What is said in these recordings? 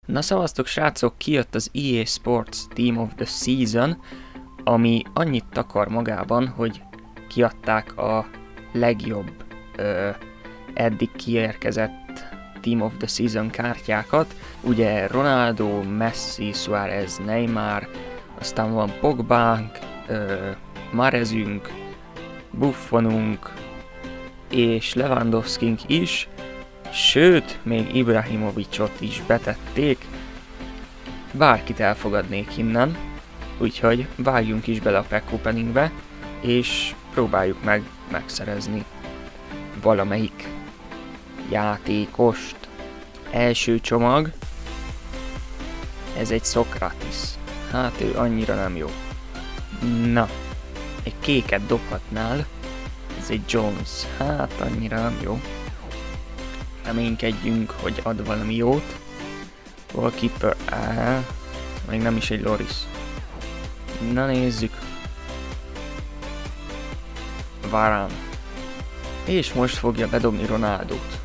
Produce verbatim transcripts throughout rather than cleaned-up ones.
Na szavaztok srácok, kijött az E A Sports Team of the Season, ami annyit takar magában, hogy kiadták a legjobb ö, eddig kiérkezett Team of the Season kártyákat. Ugye Ronaldo, Messi, Suarez, Neymar, aztán van Pogbánk, ö, Marezünk, Buffonunk és Lewandowskink is, sőt, még Ibrahimovicsot is betették. Bárkit elfogadnék innen, úgyhogy vágjunk is bele a pack openingbe, és próbáljuk meg megszerezni valamelyik játékost. Első csomag, ez egy Sokratis. Hát ő annyira nem jó. Na, egy kéket dobhatnál, ez egy Jones. Hát annyira nem jó. Reménykedjünk, hogy ad valami jót. Goalkeeper, áh, még nem is egy Loris. Na nézzük. Varane. És most fogja bedobni Ronaldót.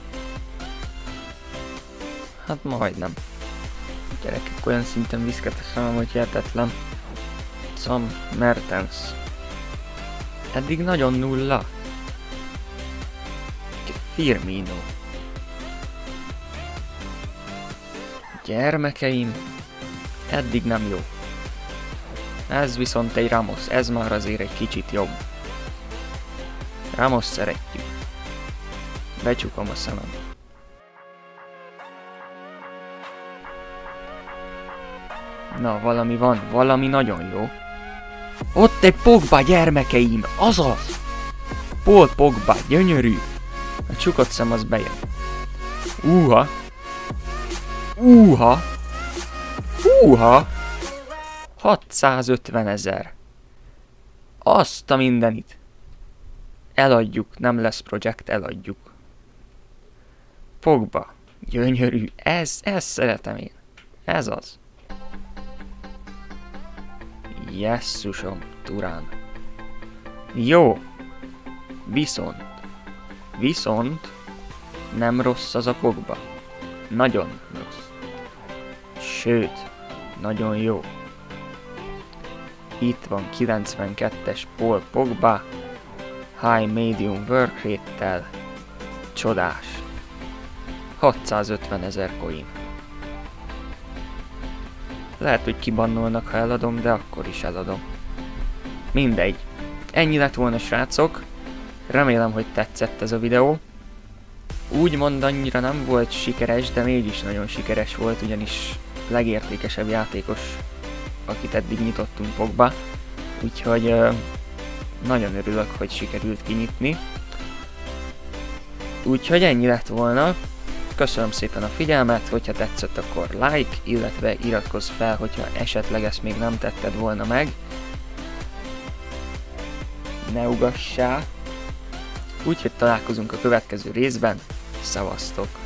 Hát majdnem. Gyerekek, olyan szinten viszket a szemem, hogy hihetetlen. Sam Mertens. Eddig nagyon nulla. Firmino. Gyermekeim, eddig nem jó. Ez viszont egy Ramos, ez már azért egy kicsit jobb. Ramos szeretjük. Becsukom a szemem. Na, valami van, valami nagyon jó. Ott egy Pogba, gyermekeim, azaz! Paul Pogba, gyönyörű! A csukott szem az bejön. Úha! Úha! Úha! hatszázötven ezer. Azt a mindenit. Eladjuk, nem lesz projekt, eladjuk. Pogba. Gyönyörű. Ez, ez szeretem én. Ez az. Jesszusom, Turán. Jó. Viszont. Viszont nem rossz az a Pogba. Nagyon rossz. Sőt, nagyon jó. Itt van kilencvenkettes Paul Pogba, High Medium Work Rate-tel, csodás. hatszázötven ezer coin. Lehet, hogy kibannolnak, ha eladom, de akkor is eladom. Mindegy. Ennyi lett volna, srácok. Remélem, hogy tetszett ez a videó. Úgymond annyira nem volt sikeres, de mégis nagyon sikeres volt, ugyanis legértékesebb játékos, akit eddig nyitottunk, Pogba. Úgyhogy uh, nagyon örülök, hogy sikerült kinyitni. Úgyhogy ennyi lett volna. Köszönöm szépen a figyelmet, hogyha tetszett, akkor like, illetve iratkozz fel, hogyha esetleg ezt még nem tetted volna meg. Ne ugassál. Úgyhogy találkozunk a következő részben. Szevasztok!